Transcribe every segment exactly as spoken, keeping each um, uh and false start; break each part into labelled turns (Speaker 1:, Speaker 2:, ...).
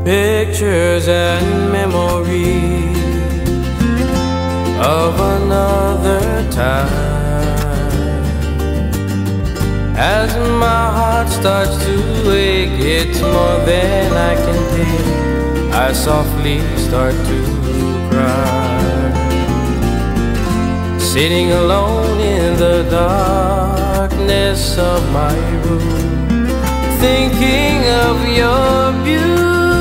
Speaker 1: Pictures and memories of another time. As my heart starts to ache, it's more than I can take. I softly start to cry, sitting alone in the darkness of my room, thinking of your beauty.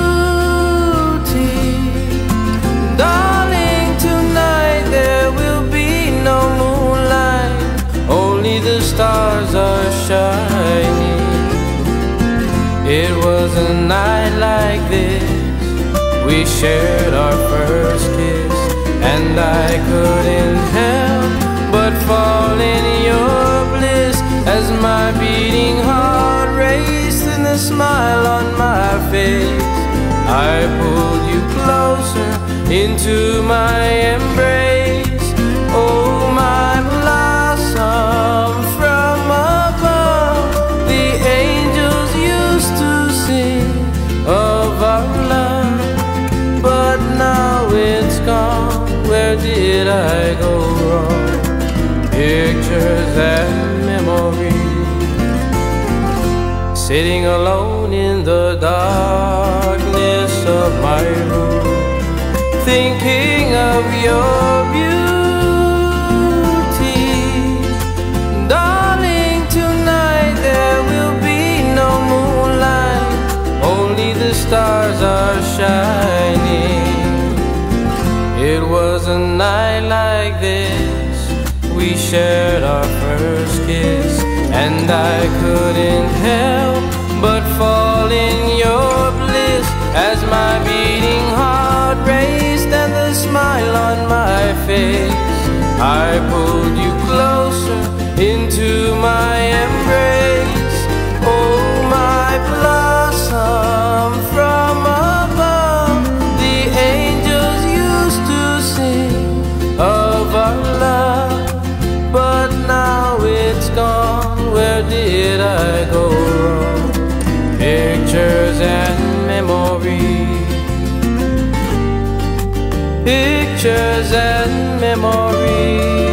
Speaker 1: Darling, tonight there will be no moonlight, only the stars are shining. It was a night like this, we shared our first kiss, and I couldn't help but fall in your bliss. As my beating heart raced and the smile on my face, I pulled you closer into my embrace. Oh, my blossom from above, the angels used to sing of our love, but now it's gone. Where did I go wrong? Pictures and memories, sitting alone in the darkness of my room, thinking of your beauty. Darling, tonight there will be no moonlight, only the stars are shining. It was a night like this, we shared our first kiss, and I couldn't help but fall in your bliss. As my beating heart raced and the smile on my face, I pulled you closer into my embrace. Oh, my blossom from above, the angels used to sing of our love, but now it's gone. Where did I go wrong? Pictures and memories, pictures and memories.